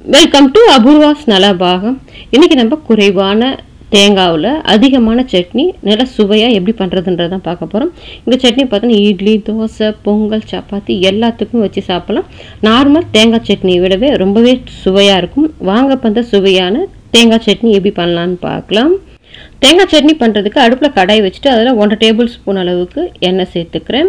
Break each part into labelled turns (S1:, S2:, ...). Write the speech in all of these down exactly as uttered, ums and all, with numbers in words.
S1: Welcome to Apoorva's Nalabagam. இன்னைக்கு நம்ம குறைவான தேங்காவில் அதிகமான சட்னி நல்லா சுவையாக எப்படி பண்ணுறதுன்றதான் பார்க்க போகிறோம். இந்த சட்னி பார்த்தோன்னா இட்லி, தோசை, பொங்கல், சப்பாத்தி எல்லாத்துக்கும் வச்சு சாப்பிடலாம். நார்மல் தேங்காய் சட்னியை விடவே ரொம்பவே சுவையாக இருக்கும். வாங்க பந்த சுவையான தேங்காய் சட்னி எப்படி பண்ணலான்னு பார்க்கலாம். தேங்காய் சட்னி பண்ணுறதுக்கு அடுப்பில் கடாய் வச்சுட்டு அதில் ஒன்றரை டேபிள் ஸ்பூன் அளவுக்கு எண்ணெய் சேர்த்துக்கிறேன்.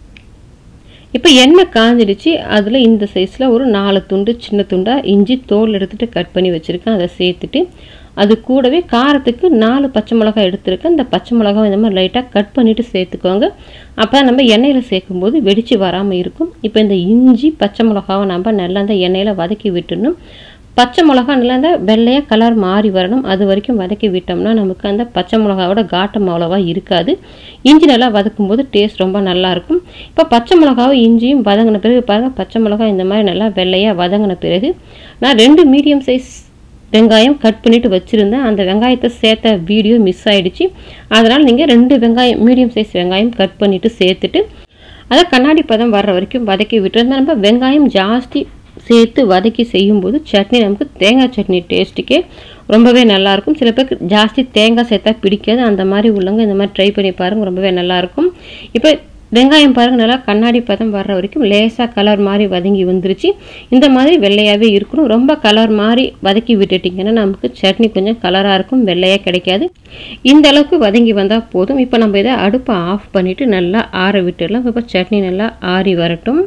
S1: இப்போ எண்ணெய் காஞ்சிடுச்சு. அதில் இந்த சைஸில் ஒரு நாலு துண்டு சின்ன துண்டாக இஞ்சி தோல் எடுத்துகிட்டு கட் பண்ணி வச்சுருக்கேன். அதை சேர்த்துட்டு அது கூடவே காரத்துக்கு நாலு பச்சை மிளகாய் எடுத்துருக்கேன். இந்த பச்சை மிளகாய் இந்த மாதிரி லைட்டாக கட் பண்ணிவிட்டு சேர்த்துக்கோங்க. அப்போ நம்ம எண்ணெயில் சேர்க்கும்போது வெடித்து வராமல் இருக்கும். இப்போ இந்த இஞ்சி பச்சை மிளகாவை நம்ம நல்லா அந்த எண்ணெயில் வதக்கி விட்டுடணும். பச்சை மிளகா நல்லா அந்த வெள்ளையாக கலர் மாறி வரணும். அது வரைக்கும் வதக்கி விட்டோம்னா நமக்கு அந்த பச்சை மிளகாவோட காட்டம் அவ்வளோவா இருக்காது. இஞ்சி நல்லா வதக்கும் போது டேஸ்ட் ரொம்ப நல்லாயிருக்கும். இப்போ பச்சை மிளகாவும் இஞ்சியும் வதங்கின பிறகு பாருங்கள், பச்சை மிளகாய் இந்த மாதிரி நல்லா வெள்ளையாக வதங்கின பிறகு நான் ரெண்டு மீடியம் சைஸ் வெங்காயம் கட் பண்ணிவிட்டு வச்சுருந்தேன். அந்த வெங்காயத்தை சேர்த்த வீடியோ மிஸ் ஆகிடுச்சு. அதனால் நீங்கள் ரெண்டு வெங்காயம் மீடியம் சைஸ் வெங்காயம் கட் பண்ணிவிட்டு சேர்த்துட்டு அதை கண்ணாடி பதம் வர்ற வரைக்கும் வதக்கி விட்டுருந்தேன். நம்ம வெங்காயம் ஜாஸ்தி சேர்த்து வதக்கி செய்யும்போது சட்னி நமக்கு தேங்காய் சட்னி டேஸ்ட்டுக்கே ரொம்பவே நல்லாயிருக்கும். சில பேருக்கு ஜாஸ்தி தேங்காய் சேர்த்தா பிடிக்காது. அந்த மாதிரி உள்ளவங்க இந்த மாதிரி ட்ரை பண்ணி பாருங்கள், ரொம்பவே நல்லாயிருக்கும். இப்போ வெங்காயம் பாருங்கள், நல்லா கண்ணாடி பதம் வர்ற வரைக்கும் லேசாக கலர் மாதிரி வதங்கி வந்துருச்சு. இந்த மாதிரி வெள்ளையாகவே இருக்கணும். ரொம்ப கலர் மாதிரி வதக்கி விட்டுட்டிங்கன்னா நமக்கு சட்னி கொஞ்சம் கலராக இருக்கும், வெள்ளையாக கிடைக்காது. இந்த அளவுக்கு வதங்கி வந்தால் போதும். இப்போ நம்ம இதை அடுப்பை ஆஃப் பண்ணிவிட்டு நல்லா ஆற விட்டுடலாம். இப்போ சட்னி நல்லா ஆறி வரட்டும்.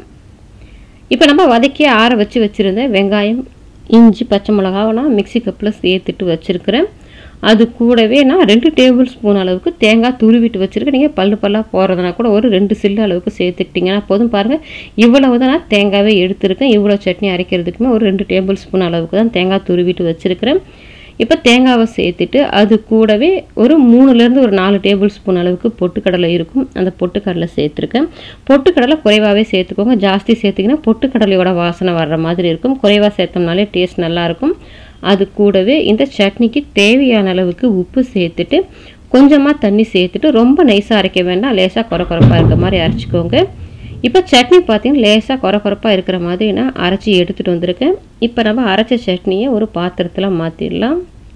S1: இப்போ நம்ம வதக்கி ஆற வச்சு வச்சுருந்தேன் வெங்காயம், இஞ்சி, பச்சை மிளகாவை நான் மிக்சி கப்பில் சேர்த்துட்டு வச்சுருக்கிறேன். அது கூடவே நான் ரெண்டு டேபிள் ஸ்பூன் அளவுக்கு தேங்காய் துருவிட்டு வச்சுருக்கேன். நீங்கள் பல்லு பல்லாக போகிறதுனா கூட ஒரு ரெண்டு சில்லு அளவுக்கு சேர்த்துக்கிட்டிங்கன்னா போதும். பாருங்கள், இவ்வளவு தான் நான் தேங்காவே எடுத்துருக்கேன். இவ்வளோ சட்னி அரைக்கிறதுக்குமே ஒரு ரெண்டு டேபிள் ஸ்பூன் அளவுக்கு தான் தேங்காய் துருவிட்டு வச்சுருக்கிறேன். இப்போ தேங்காவை சேர்த்துட்டு அது கூடவே ஒரு மூணுலேருந்து ஒரு நாலு டேபிள் ஸ்பூன் அளவுக்கு பொட்டுக்கடலை இருக்கும். அந்த பொட்டுக்கடலை சேர்த்துருக்கேன். பொட்டுக்கடலை குறைவாகவே சேர்த்துக்கோங்க. ஜாஸ்தி சேர்த்திங்கன்னா பொட்டுக்கடலையோட வாசனை வர்ற மாதிரி இருக்கும். குறைவாக சேர்த்தோம்னாலே டேஸ்ட் நல்லாயிருக்கும். அது கூடவே இந்த சட்னிக்கு தேவையான அளவுக்கு உப்பு சேர்த்துட்டு கொஞ்சமாக தண்ணி சேர்த்துட்டு ரொம்ப நைஸாக அரைக்க வேண்டாம், லேசாக குறை குறைப்பாக இருக்க மாதிரி அரைச்சிக்கோங்க. இப்போ சட்னி பார்த்தீங்கன்னா லேசாக குறை குறைப்பாக இருக்கிற மாதிரி நான் அரைச்சி எடுத்துகிட்டு வந்திருக்கேன். இப்போ நம்ம அரைச்ச சட்னியை ஒரு பாத்திரத்தில் மாற்றிடலாம்.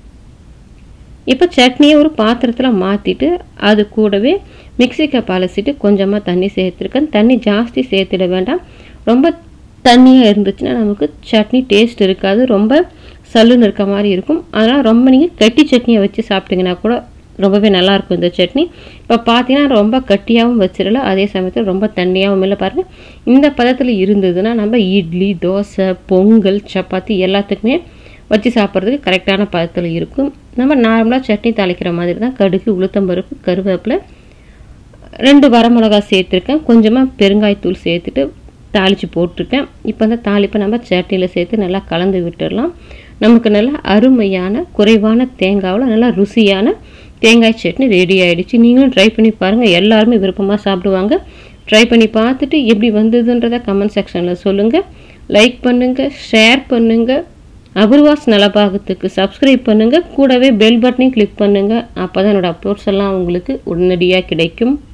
S1: இப்போ சட்னியை ஒரு பாத்திரத்தில் மாற்றிட்டு அது கூடவே மிக்சி கப் அலசிட்டு கொஞ்சமாக தண்ணி சேர்த்துருக்கேன். தண்ணி ஜாஸ்தி சேர்த்துட வேண்டாம். ரொம்ப தண்ணியாக இருந்துச்சுன்னா நமக்கு சட்னி டேஸ்ட் இருக்காது, ரொம்ப சல்லுன்னு இருக்க மாதிரி இருக்கும். அதனால் ரொம்ப நீங்கள் கட்டி சட்னியை வச்சு சாப்பிட்டிங்கன்னா கூட ரொம்பவே நல்லாயிருக்கும் இந்த சட்னி. இப்போ பார்த்தீங்கன்னா ரொம்ப கட்டியாகவும் வச்சிடல, அதே சமயத்தில் ரொம்ப தண்ணியாகவும் இல்லை. பாருங்கள், இந்த பதத்தில் இருந்ததுன்னா நம்ம இட்லி, தோசை, பொங்கல், சப்பாத்தி எல்லாத்துக்குமே வச்சு சாப்பிட்றதுக்கு கரெக்டான பதத்தில் இருக்கும். நம்ம நார்மலாக சட்னி தாளிக்கிற மாதிரி தான் கடுகு, உளுத்தம்பருப்பு, கருவேப்பிலை, ரெண்டு வரமிளகாய் சேர்த்துருக்கேன். கொஞ்சமாக பெருங்காயத்தூள் சேர்த்துட்டு தாளித்து போட்டிருக்கேன். இப்போ அந்த தாளிப்பை நம்ம சட்னியில் சேர்த்து நல்லா கலந்து விட்டுடலாம். நமக்கு நல்லா அருமையான குறைவான தேங்காவில் நல்லா ருசியான தேங்காய் சட்னி ரெடி ஆகிடுச்சு. நீங்களும் ட்ரை பண்ணி பாருங்கள், எல்லாருமே விருப்பமாக சாப்பிடுவாங்க. ட்ரை பண்ணி பார்த்துட்டு எப்படி வந்ததுன்றதை கமெண்ட் செக்ஷனில் சொல்லுங்கள். லைக் பண்ணுங்கள், ஷேர் பண்ணுங்கள், அபூர்வாஸ் நலபாகத்துக்கு சப்ஸ்கிரைப் பண்ணுங்கள், கூடவே பெல் பட்டனையும் கிளிக் பண்ணுங்கள். அப்போ தான் என்னோடய அப்லோட்ஸ் எல்லாம் உங்களுக்கு உடனடியாக கிடைக்கும்.